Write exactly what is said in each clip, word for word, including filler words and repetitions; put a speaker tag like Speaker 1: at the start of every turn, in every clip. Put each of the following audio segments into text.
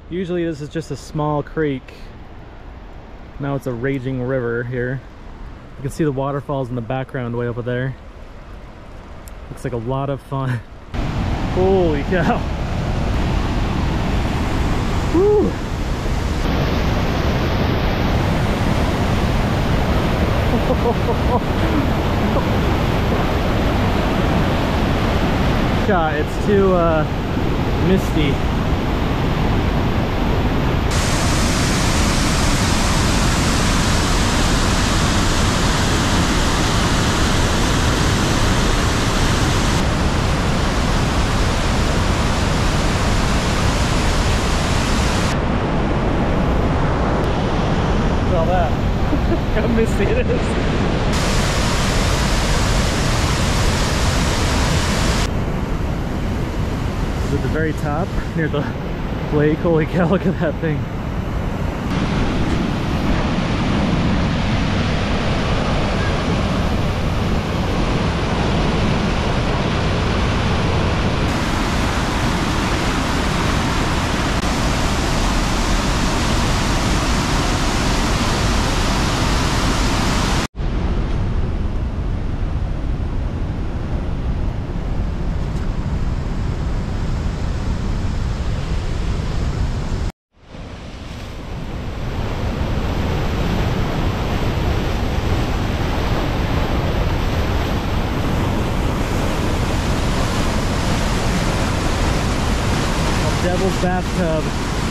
Speaker 1: Usually this is just a small creek. Now it's a raging river here. You can see the waterfalls in the background way over there. Looks like a lot of fun. Holy cow. Woo! God, it's too uh, misty. All that. How misty it is. At the very top, near the lake. Holy cow, look at that thing. Devil's bathtub.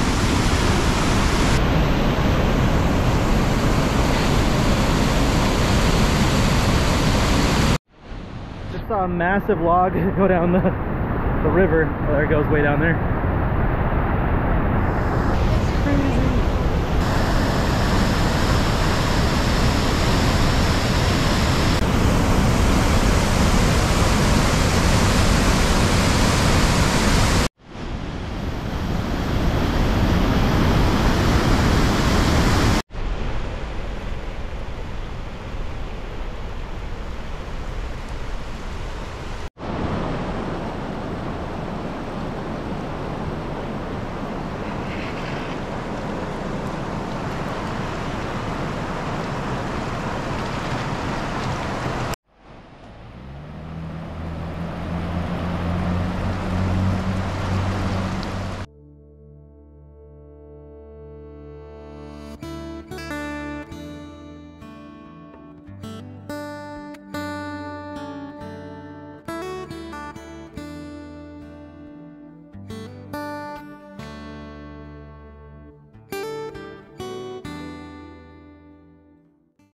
Speaker 1: Just saw a massive log go down the, the river. Oh, there it goes way down there. It's crazy.